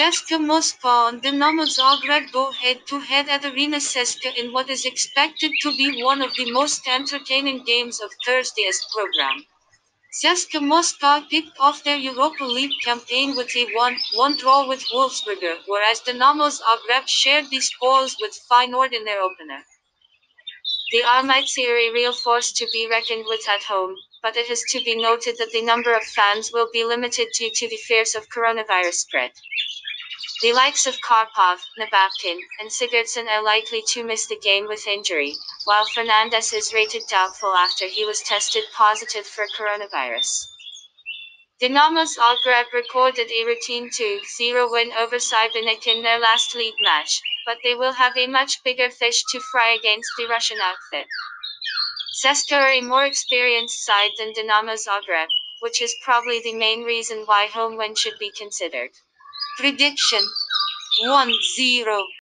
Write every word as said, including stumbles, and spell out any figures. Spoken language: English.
CSKA Moscow and Dinamo Zagreb go head-to-head at Arena CSKA in what is expected to be one of the most entertaining games of Thursday's program. CSKA Moscow kicked off their Europa League campaign with a one one draw with Wolfsburg, whereas Dinamo Zagreb shared the spoils with Feyenoord in their opener. The Armites are a real force to be reckoned with at home, but it is to be noted that the number of fans will be limited due to the fears of coronavirus spread. The likes of Karpov, Nabakin, and Sigurdsson are likely to miss the game with injury, while Fernandes is rated doubtful after he was tested positive for coronavirus. Dinamo Zagreb recorded a routine two zero win over Cybernik in their last league match, but they will have a much bigger fish to fry against the Russian outfit. CSKA are a more experienced side than Dinamo Zagreb, which is probably the main reason why home win should be considered. Prediction one zero